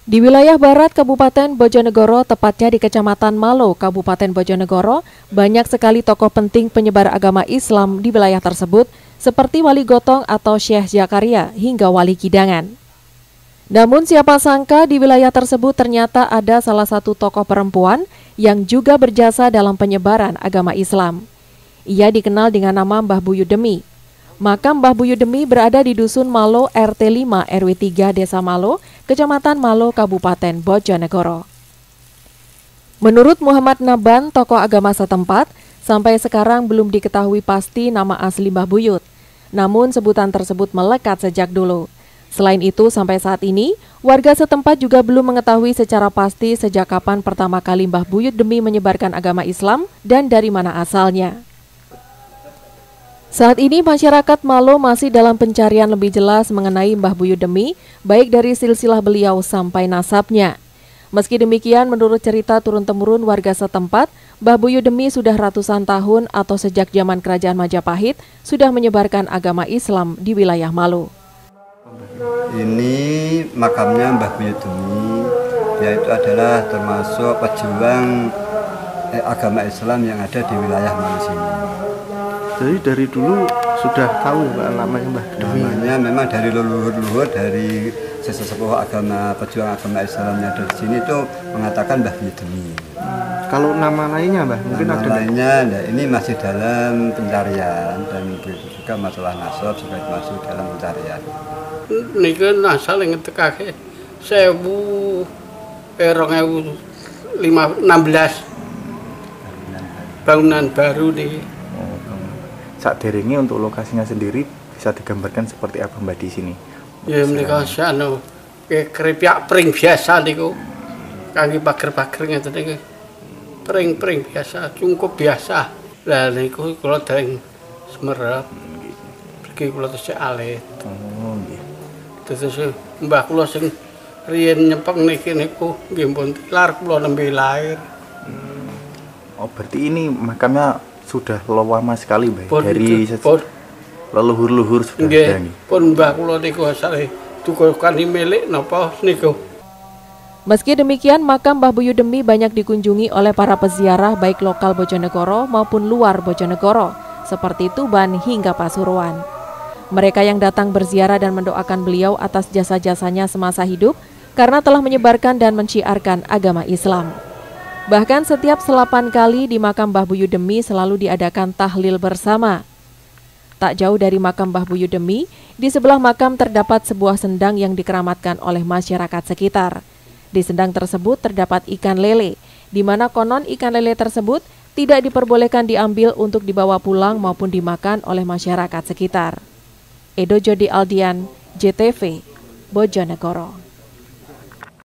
Di wilayah barat Kabupaten Bojonegoro, tepatnya di Kecamatan Malo, Kabupaten Bojonegoro, banyak sekali tokoh penting penyebar agama Islam di wilayah tersebut, seperti Wali Gotong atau Syekh Zakaria hingga Wali Kidangan. Namun siapa sangka di wilayah tersebut ternyata ada salah satu tokoh perempuan yang juga berjasa dalam penyebaran agama Islam. Ia dikenal dengan nama Mbah Buyut Demi. Makam Mbah Buyut Demi berada di Dusun Malo RT 5 RW 3 Desa Malo, Kecamatan Malo, Kabupaten Bojonegoro. Menurut Muhammad Naban, tokoh agama setempat, sampai sekarang belum diketahui pasti nama asli Mbah Buyut. Namun sebutan tersebut melekat sejak dulu. Selain itu, sampai saat ini, warga setempat juga belum mengetahui secara pasti sejak kapan pertama kali Mbah Buyut Demi menyebarkan agama Islam dan dari mana asalnya. Saat ini masyarakat Malo masih dalam pencarian lebih jelas mengenai Mbah Buyut Demi, baik dari silsilah beliau sampai nasabnya. Meski demikian, menurut cerita turun-temurun warga setempat, Mbah Buyut Demi sudah ratusan tahun atau sejak zaman Kerajaan Majapahit sudah menyebarkan agama Islam di wilayah Malo. Ini makamnya Mbah Buyut Demi, yaitu adalah termasuk pejuang agama Islam yang ada di wilayah Malo sini. Jadi dari dulu sudah tahu Pak namanya Mbah Demi. Namanya memang dari leluhur-leluhur dari sesepuh agama pejuang agama Islam yang ada di sini itu mengatakan Mbah Buyut Demi. Kalau nama lainnya Mbah mungkin nama ada lainnya, nah, ini masih dalam pencarian dan juga masalah nasab juga masih dalam pencarian. Niki nasal yang ngetekake 2016 bangunan baru nih. Saat derenge untuk lokasinya sendiri bisa digambarkan seperti apa Mbak di sini? Ya menika sano kripyak pring biasa niku. Kangge pager-pager ngeten niku. Pring biasa, cukup biasa. Lah niku kula dereng semerep. Pergi kula tesih alit. Oh nggih. Terus mbah kula sing riyen nyepeng niki niku nggih pun tilar kula nembe lair. Oh berarti ini makamnya sudah lama sekali Mbak, dari leluhur-leluhur sudah ada nih. Pun mbah kula niku asale tukokane milik napa niku. Meski demikian, makam Mbah Buyut Demi banyak dikunjungi oleh para peziarah baik lokal Bojonegoro maupun luar Bojonegoro, seperti Tuban hingga Pasuruan. Mereka yang datang berziarah dan mendoakan beliau atas jasa-jasanya semasa hidup karena telah menyebarkan dan menciarkan agama Islam. Bahkan setiap 8 kali di makam Mbah Buyut Demi selalu diadakan tahlil bersama. Tak jauh dari makam Mbah Buyut Demi, di sebelah makam terdapat sebuah sendang yang dikeramatkan oleh masyarakat sekitar. Di sendang tersebut terdapat ikan lele, di mana konon ikan lele tersebut tidak diperbolehkan diambil untuk dibawa pulang maupun dimakan oleh masyarakat sekitar. Edo Jody Aldian, JTV, Bojonegoro.